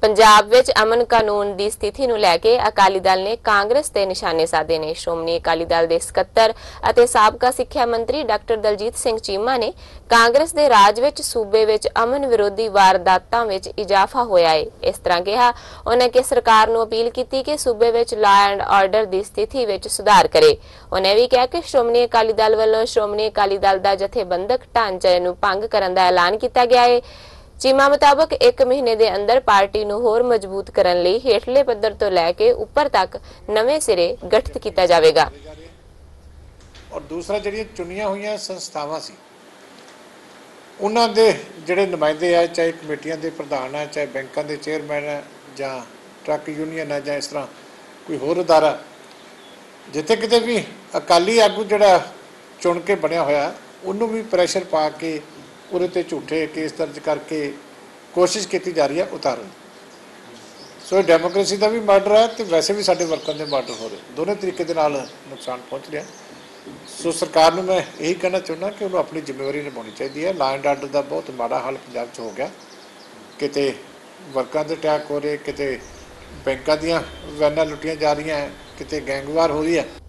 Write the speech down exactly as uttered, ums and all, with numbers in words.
पंजाब विच अमन कानून की स्थिति नूं लैके अकाली दल ने कांग्रेस ते निशाने साधे ने। श्रोमणी अकाली दल के सकत्तर अते साबका सिक्ख्या मंत्री डॉक्टर दलजीत सिंह चीमा ने कांग्रेस के राज विच सूबे विच अमन विरोधी वारदातां विच इजाफा होया है। इस तरह कहा उन्हें कि सरकार नूं अपील की कि सूबे विच लॉ एंड ऑर्डर की स्थिति विच सुधार करे। उन्हें भी कहा कि श्रोमणी अकाली दल वालों श्रोमणी अकाली दल का जथेबंदक ढांचे नूं भंग करन दा ऐलान किया गया है। चीमा मुताबक एक महीने के अंदर पार्टी नूं होर मजबूत करन लई हेठले पद्धर तो लैके उपर तक नवे सिरे गठित किया जाएगा। और दूसरा जिहड़ियां चुनियां हुई संस्थावां सी उन्हां दे जिहड़े नुमाइंदे है, चाहे कमेटियां के प्रधान है, चाहे बैंकों के चेयरमैन है, जां ट्रक यूनीयन है, जां इस तरह कोई होर अदारा, जिथे किते भी अकाली आगू जिहड़ा चुन के बनया होया उन्होंने भी प्रैशर पा के उहदे ते झूठे केस दर्ज करके कोशिश की जा रही है उतारन। सो डेमोक्रेसी का भी मर्डर है तो वैसे भी साडे वर्कर के मर्डर हो रहे, दोनों तरीके दे नाल नुकसान पहुँच रहा। सो सरकार नूं मैं यही कहना चाहुंदा कि उन्होंने अपनी जिम्मेवारी निभानी चाहिए है। लॉ एंड आर्डर का बहुत माड़ा हाल पंजाब च हो गया, किते वर्कर के अटैक हो रहे, किते बैंकों दीयां वैनां लुटियां जा रही हैं, किते गैंगवार हो रही है।